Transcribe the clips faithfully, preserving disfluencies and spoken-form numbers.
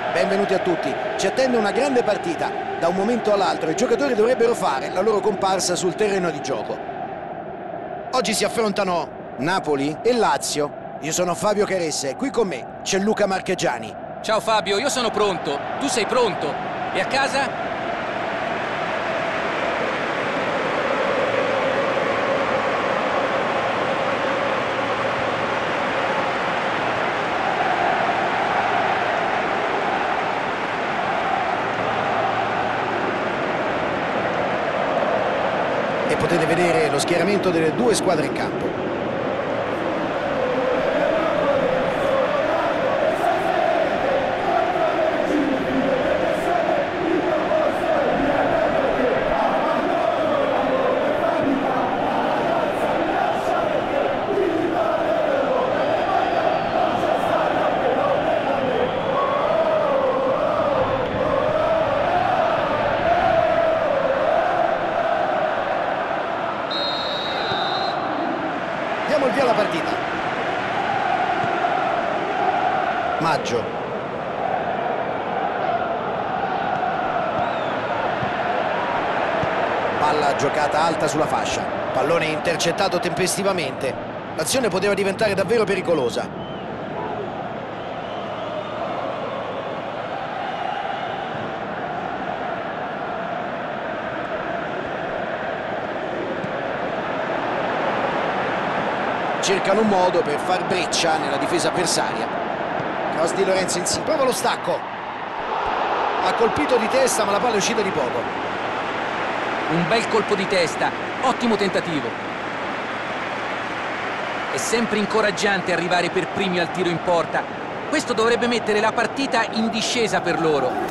Benvenuti a tutti. Ci attende una grande partita. Da un momento all'altro i giocatori dovrebbero fare la loro comparsa sul terreno di gioco. Oggi si affrontano Napoli e Lazio. Io sono Fabio Caressa e qui con me c'è Luca Marchegiani. Ciao Fabio, io sono pronto. Tu sei pronto? E a casa? E potete vedere lo schieramento delle due squadre in campo. Diamo il via alla partita. Maggio. Palla giocata alta sulla fascia. Pallone intercettato tempestivamente. L'azione poteva diventare davvero pericolosa. Cercano un modo per far breccia nella difesa avversaria. Cross di Lorenzo Insigne, prova lo stacco. Ha colpito di testa ma la palla è uscita di poco. Un bel colpo di testa, ottimo tentativo. È sempre incoraggiante arrivare per primi al tiro in porta. Questo dovrebbe mettere la partita in discesa per loro.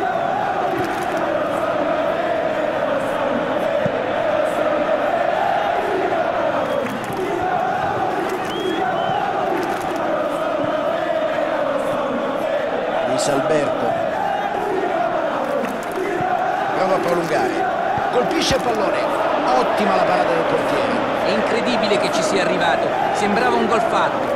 Alberto prova a prolungare, colpisce il pallone, ottima la parata del portiere. È incredibile che ci sia arrivato, sembrava un gol fatto.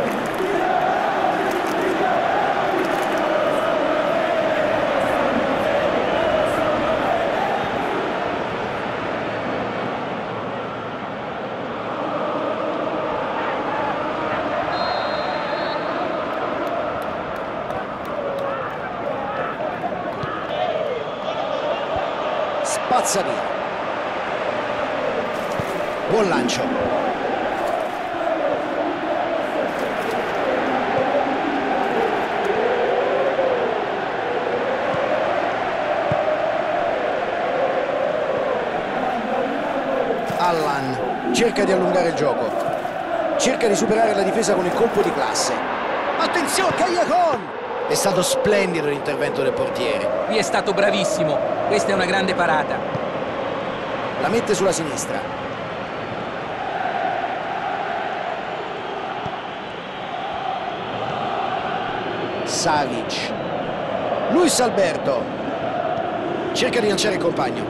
Spazza via. Buon lancio. Allan cerca di allungare il gioco. Cerca di superare la difesa con il colpo di classe. Attenzione, Callejon! È stato splendido l'intervento del portiere. Lui è stato bravissimo. Questa è una grande parata. La mette sulla sinistra. Savic. Luis Alberto. Cerca di lanciare il compagno.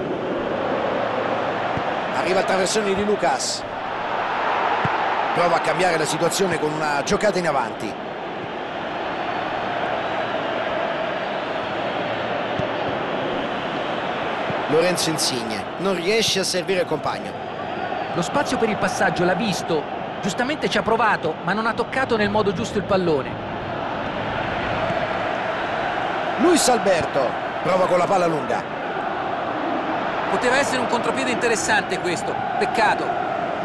Arriva il traversone di Lucas. Prova a cambiare la situazione con una giocata in avanti. Lorenzo Insigne non riesce a servire il compagno. Lo spazio per il passaggio l'ha visto, giustamente ci ha provato, ma non ha toccato nel modo giusto il pallone. Luis Alberto prova con la palla lunga. Poteva essere un contropiede interessante questo, peccato.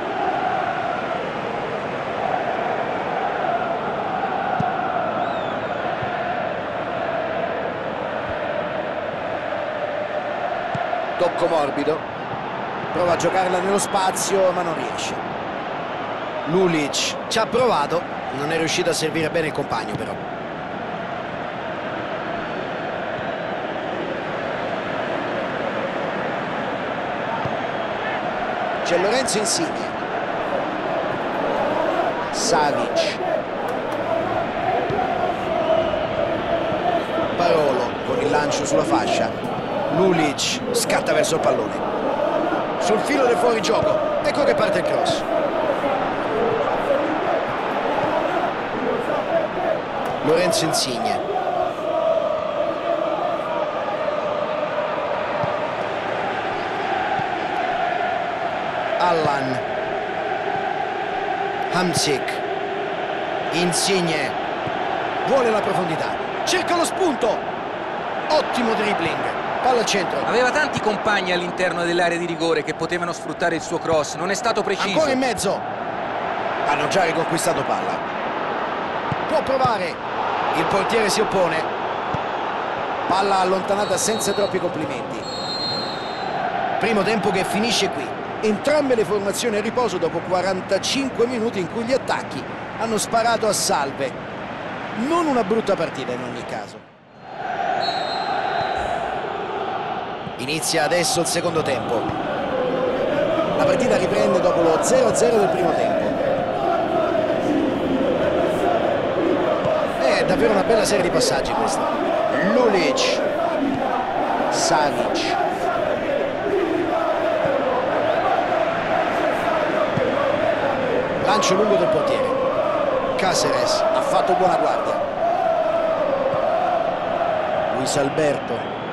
Tocco morbido, prova a giocarla nello spazio ma non riesce. Lulic ci ha provato, non è riuscito a servire bene il compagno però. C'è Lorenzo Insigne. Savic. Parolo con il lancio sulla fascia. Lulic scatta verso il pallone. Sul filo del fuorigioco. Ecco che parte il cross. Lorenzo Insigne. Allan, Hamsik, Insigne, vuole la profondità, cerca lo spunto, ottimo dribbling, palla al centro. Aveva tanti compagni all'interno dell'area di rigore che potevano sfruttare il suo cross, non è stato preciso. Ancora in mezzo, hanno già riconquistato palla, può provare, il portiere si oppone, palla allontanata senza troppi complimenti. Primo tempo che finisce qui, entrambe le formazioni a riposo dopo quarantacinque minuti in cui gli attacchi hanno sparato a salve. Non una brutta partita in ogni caso. Inizia adesso il secondo tempo. La partita riprende dopo lo zero a zero del primo tempo. È davvero una bella serie di passaggi questa. Lulic, Savic, lancio lungo del portiere. Cáceres ha fatto buona guardia. Luis Alberto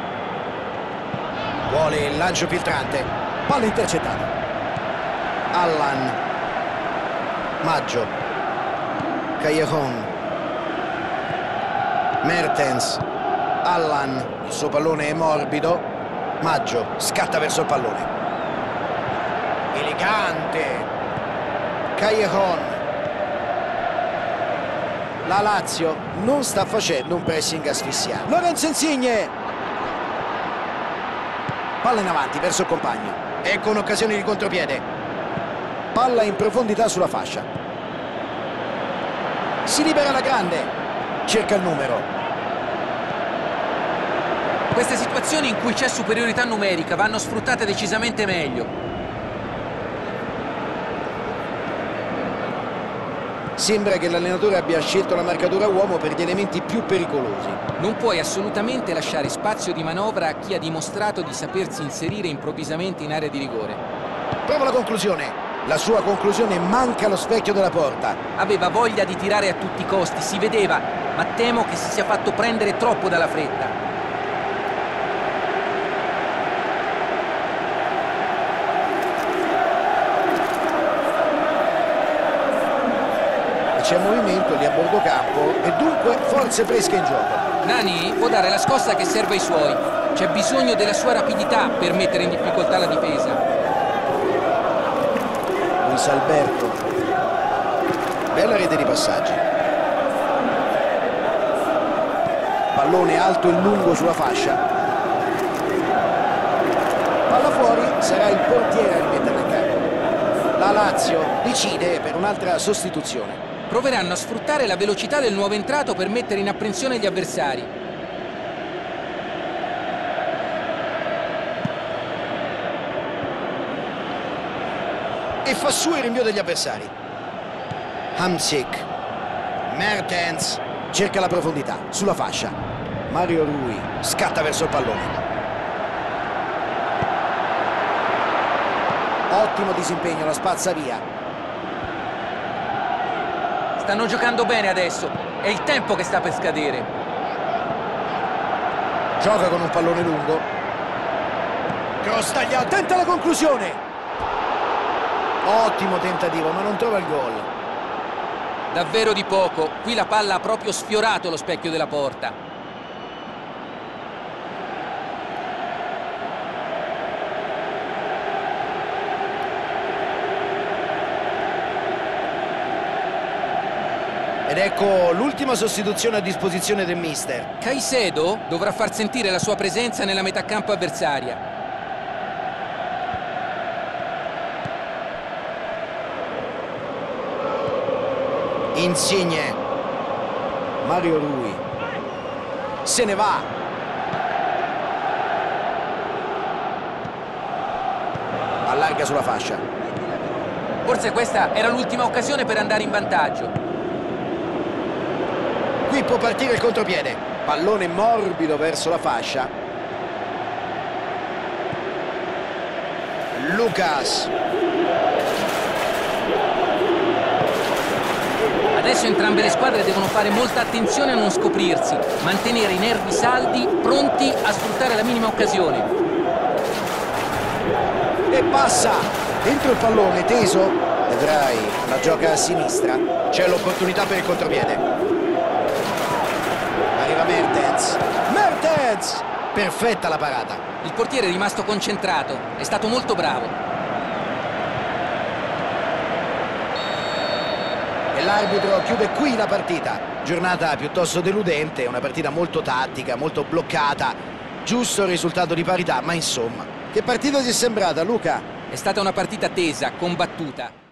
vuole il lancio filtrante, palla intercettata. Allan, Maggio, Callejon, Mertens, Allan, il suo pallone è morbido, Maggio scatta verso il pallone, elegante, Callejon. La Lazio non sta facendo un pressing asfissiante. Lorenzo Insigne, palla in avanti verso il compagno, ecco un'occasione di contropiede, palla in profondità sulla fascia, si libera la grande, cerca il numero. Queste situazioni in cui c'è superiorità numerica vanno sfruttate decisamente meglio. Sembra che l'allenatore abbia scelto la marcatura uomo per gli elementi più pericolosi. Non puoi assolutamente lasciare spazio di manovra a chi ha dimostrato di sapersi inserire improvvisamente in area di rigore. Prova la conclusione. La sua conclusione manca allo specchio della porta. Aveva voglia di tirare a tutti i costi, si vedeva, ma temo che si sia fatto prendere troppo dalla fretta. C'è movimento lì a bordo campo e dunque forze fresche in gioco. Nani può dare la scossa che serve ai suoi. C'è bisogno della sua rapidità per mettere in difficoltà la difesa. Luis Alberto, bella rete di passaggi, pallone alto e lungo sulla fascia, palla fuori, sarà il portiere a rimetterla in campo. La Lazio decide per un'altra sostituzione. Proveranno a sfruttare la velocità del nuovo entrato per mettere in apprensione gli avversari. E fa su il rinvio degli avversari. Hamsik, Mertens, cerca la profondità, sulla fascia. Mario Rui scatta verso il pallone. Ottimo disimpegno, la spazza via. Stanno giocando bene adesso, è il tempo che sta per scadere. Gioca con un pallone lungo. Cross tagliato, tenta la conclusione. Ottimo tentativo, ma non trova il gol. Davvero di poco, qui la palla ha proprio sfiorato lo specchio della porta. Ed ecco l'ultima sostituzione a disposizione del mister. Caicedo dovrà far sentire la sua presenza nella metà campo avversaria. Insigne, Mario Rui, se ne va. Allarga sulla fascia. Forse questa era l'ultima occasione per andare in vantaggio. Qui può partire il contropiede, pallone morbido verso la fascia. Lucas. Adesso entrambe le squadre devono fare molta attenzione a non scoprirsi, mantenere i nervi saldi, pronti a sfruttare la minima occasione. E passa, Dentro il pallone, teso. De Vrij la gioca a sinistra. C'è l'opportunità per il contropiede. Arriva Mertens. Mertens! Perfetta la parata. Il portiere è rimasto concentrato, è stato molto bravo. E l'arbitro chiude qui la partita. Giornata piuttosto deludente, una partita molto tattica, molto bloccata. Giusto il risultato di parità, ma insomma. Che partita ti è sembrata, Luca? È stata una partita tesa, combattuta.